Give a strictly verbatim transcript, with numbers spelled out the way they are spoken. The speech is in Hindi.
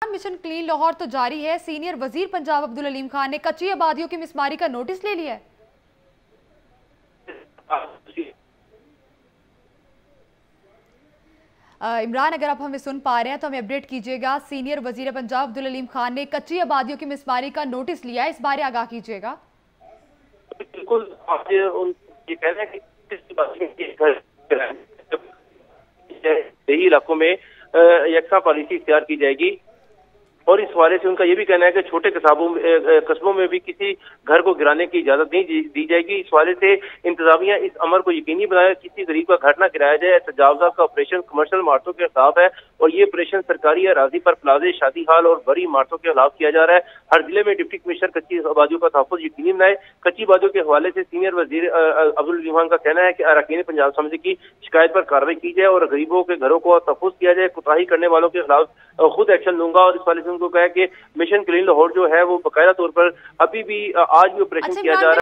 मिशन क्लीन लाहौर तो जारी है। सीनियर वजीर पंजाब अब्दुल अलीम खान ने कच्ची आबादियों की मिसमारी का नोटिस ले लिया है। इमरान, अगर आप हमें सुन पा रहे हैं तो हमें अपडेट कीजिएगा। सीनियर वजीर पंजाब अब्दुल अलीम खान ने कच्ची आबादियों की मिसमारी का नोटिस लिया है, इस बारे आगाह कीजिएगा। बिल्कुल, आप ये कह रहे हैं कि इलाकों में यकसा पॉलिसी इख्तियार की जाएगी और इस हवाले से उनका ये भी कहना है कि छोटे कस्बों में कस्बों में भी किसी घर को गिराने की इजाजत नहीं दी जाएगी। इस हवाले से इंतजामिया इस अमर को यकीनी बनाया किसी गरीब का घर न गिराया जाए। तजावुज़ात का ऑपरेशन कमर्शियल इमारतों के खिलाफ है और ये ऑपरेशन सरकारी अराजी पर प्लाजे, शादी हाल और बड़ी इमारतों के खिलाफ किया जा रहा है। हर जिले में डिप्टी कमिश्नर कच्ची आबादियों का तहफ़्फ़ुज़ यकीनी बनाए। कच्ची आबादियों के हवाले से सीनियर वजीर अब्दुल अलीम खान का कहना है कि अरकान पंजाब समिति की शिकायत पर कार्रवाई की जाए और गरीबों के घरों को तहफ़्फ़ुज़ किया जाए। कोताही करने वालों के खिलाफ खुद एक्शन लूंगा और इस वाले से उनको कहा कि मिशन क्लीन लाहौर जो है वो बाकायदा तौर पर अभी भी आज भी ऑपरेशन किया जा रहा है।